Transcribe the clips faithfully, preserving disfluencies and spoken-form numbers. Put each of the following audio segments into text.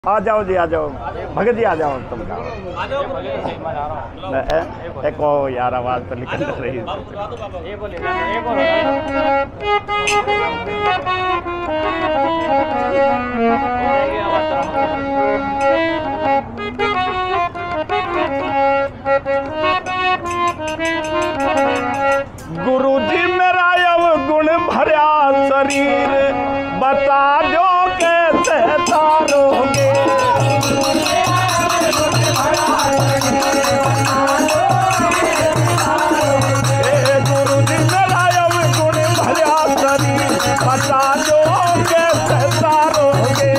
आ जाओ जी, आ जाओ भगत जी, आ जाओ तुम का एक ओ यार आवाज तो निकल रही है। गुरु जी मेरा अवगुण भरा शरीर बता दो कैसे तारोगे। गुरु जी मेरा अवगुण भरा शरीर बता दो कैसे तारोगे।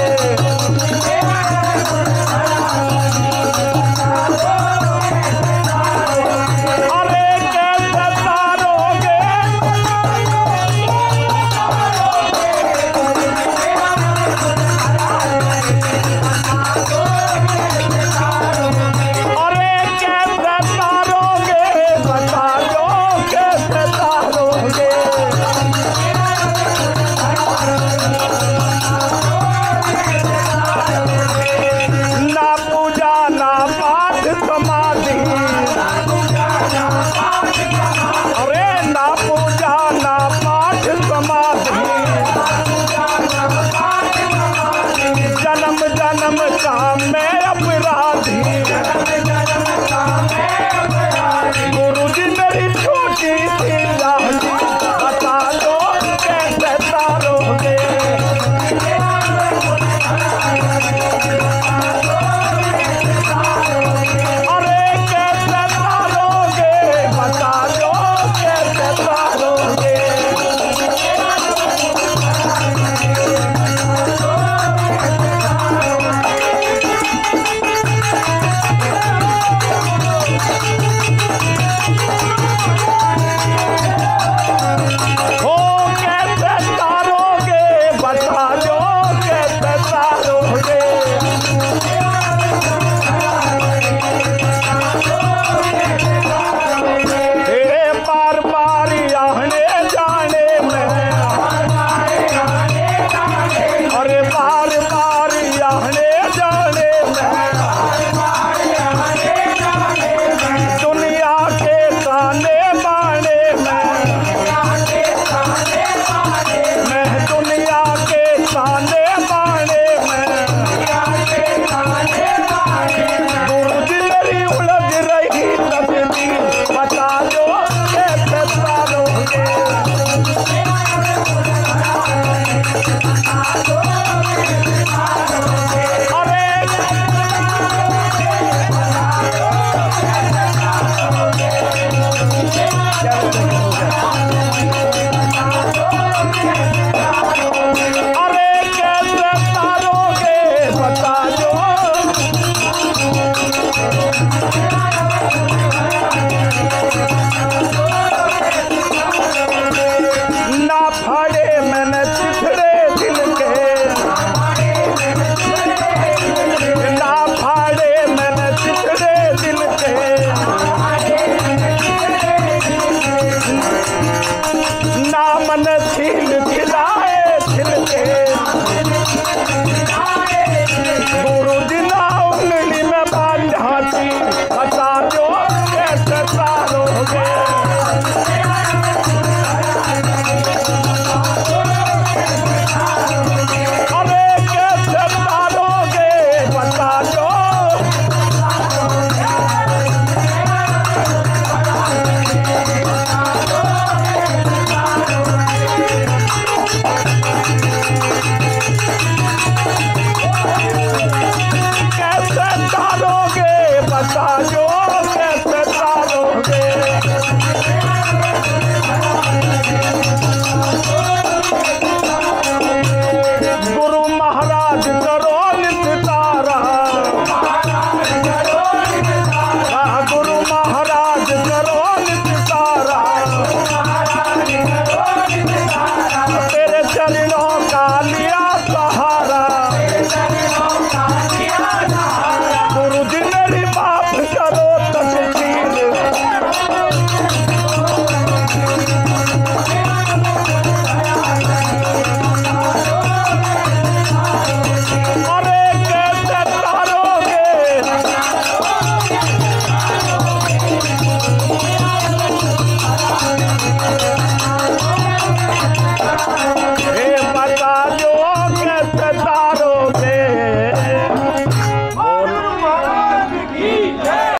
अरे कैसे तारोगे, अरे कैसे तारोगे, बता दो कैसे तारोगे। ना पूजा ना पाठ समाधि, अरे ना पूजा ना पाठ समाधि, जन्म जन्म का मैं अपना